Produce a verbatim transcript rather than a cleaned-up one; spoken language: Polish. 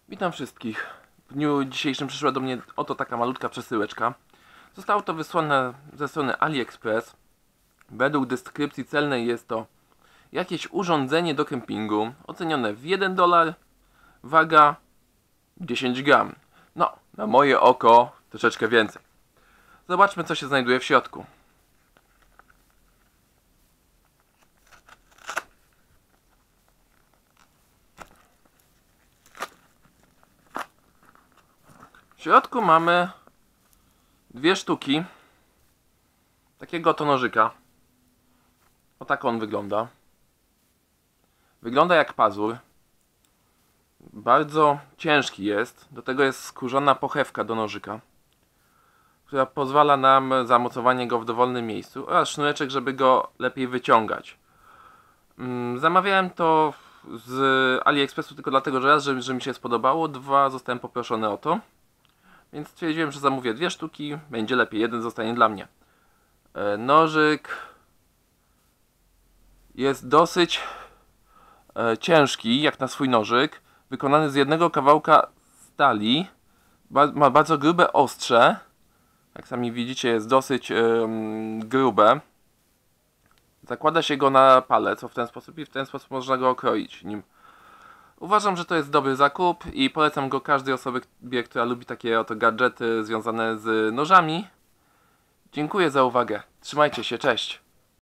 Witam wszystkich. W dniu dzisiejszym przyszła do mnie oto taka malutka przesyłeczka. Zostało to wysłane ze strony AliExpress. Według deskrypcji celnej jest to jakieś urządzenie do kempingu, ocenione w jeden dolar, waga dziesięć gram. No, na moje oko troszeczkę więcej. Zobaczmy, co się znajduje w środku. W środku mamy dwie sztuki takiego oto nożyka. O tak on wygląda. Wygląda jak pazur. Bardzo ciężki jest. Do tego jest skórzana pochewka do nożyka, która pozwala nam zamocowanie go w dowolnym miejscu oraz sznureczek, żeby go lepiej wyciągać. Zamawiałem to z AliExpressu tylko dlatego, że raz, że, że mi się spodobało, dwa, zostałem poproszony o to. Więc stwierdziłem, że zamówię dwie sztuki, będzie lepiej, jeden zostanie dla mnie. E, nożyk jest dosyć e, ciężki, jak na swój nożyk. Wykonany z jednego kawałka stali. Ba ma bardzo grube ostrze. Jak sami widzicie, jest dosyć e, grube. Zakłada się go na palec o, w ten sposób i w ten sposób można go okroić nim. Uważam, że to jest dobry zakup i polecam go każdej osobie, która lubi takie oto gadżety związane z nożami. Dziękuję za uwagę. Trzymajcie się, cześć!